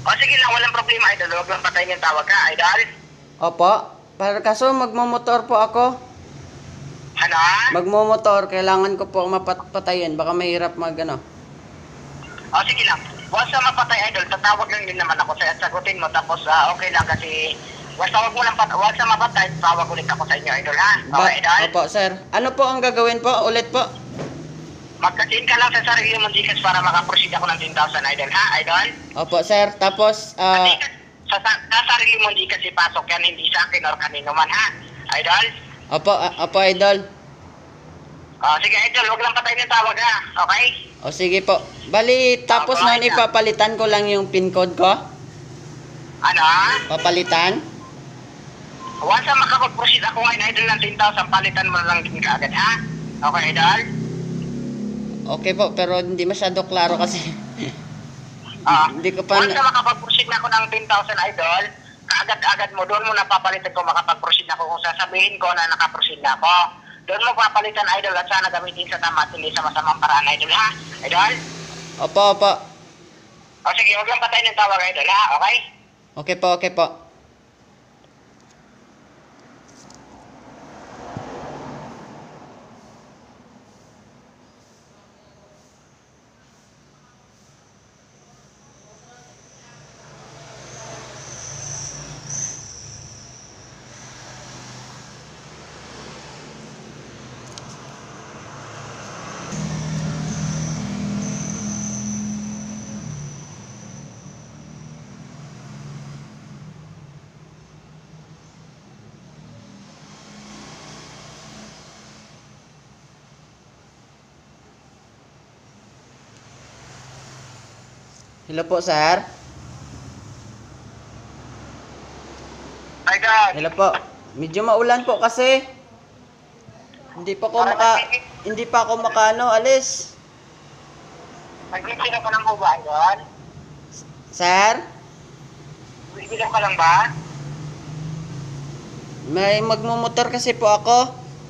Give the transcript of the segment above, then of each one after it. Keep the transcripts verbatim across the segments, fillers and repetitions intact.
O sige lang, walang problema, idol. Huwag lang patayin yung tawag ka, idol. Opo. Pero kaso magmomotor po ako. Ano? Magmomotor, kailangan ko po mapatayin. Baka mahirap mag ano. O sige lang. Once na mapatay, idol, tatawag lang din naman ako sa'yo at sagutin mo. Tapos ah, okay lang kasi once na wag mo lang pat once na mapatay, tawag ulit ako sa inyo, idol, ha? Okay, idol? Opo, sir. Ano po ang gagawin po? Ulit po. Magkasin ka lang sa sarili mong Gcash para makaproceed ako ng ten thousand, idol, ha, idol? Opo, sir. Tapos, ah... Kasi sa, sa, sa sarili mong Gcash ipasok yan, hindi sa akin or kanino man, ha, idol? opo, ah, opo, idol. O sige, idol, huwag lang patayin yung tawag, ha? Okay? O sige po. Bali, tapos Opo, na idol. ipapalitan ko lang yung pin code ko. Ano? Papalitan. Once na makapag-proceed ako ngayon, idol, ng ten thousand, palitan mo lang din kaagad, ha? Okay, idol? Okay po, pero hindi masyado klaro kasi. Ah, Hindi ko pa once na- na makapag-proceed na ako ng ten thousand, idol, kaagad-agad mo, doon mo napapalitan ko makapag-proceed na ako kung sasabihin ko na nakaproceed na ako. Doon mo papalitan, idol, at sana gamitin sa tama at hindi sa masamang paraan, idol, ha? Idol? Opo, opo. O sige, huwag lang patayin ng tawag, idol, ha? Okay? Okay po, okay po. Hello po, sir. Idol, Hello po. Medyo maulan po kasi. Hindi pa ko maka hindi pa ako makano alis. nag-iinom ka lang po ba, idol? Sir, Nag-iinom ka lang ba? may magmumotor kasi po ako.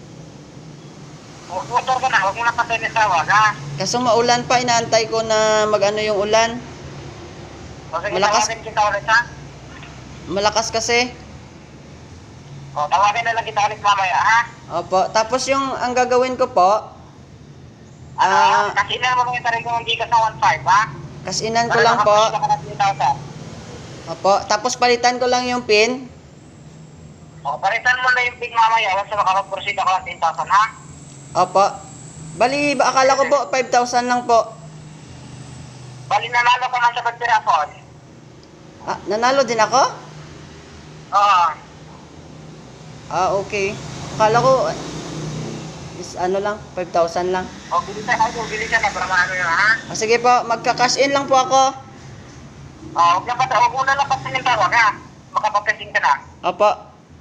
Huwag motor ka na, huwag mo na patayin ng tawag, ha? Kaso maulan pa, inaantay ko na magano yung ulan. O sige, Malakas- tawagin kita ulit, ha? Malakas kasi. O, tawagin na lang kita ulit mamaya, ha? Opo. Tapos yung ang gagawin ko po, Ano? Ah. Kasi na mo yung sarili mong Gcash na one five, ha? kasinan ko lang po. Para makaproceed ka ng ten thousand. Opo. Tapos palitan ko lang yung pin. O, palitan mo na yung pin mamaya once na makapag-proceed ako ng ten thousand, ha? Opo. Bali, ba akala ko po five thousand lang po. Bali, nanalo ka man sa pagpirapon. Ah, nanalo din ako? Oo. Ah, okay. Akala ko is ano lang, five thousand lang. O, bilisan na, o, bilisan na para maano yun, ha? Ah, sige po, magka-cash in lang po ako. O, huwag na pata, huwag muna lang patayin ng tawag, ha? Makapag-casing ka na. Opo.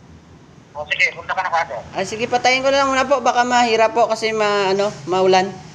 O, sige, punta ka na kado. Ah, sige, patayin ko na lang muna po. Baka mahirap po kasi ma, ano, maulan.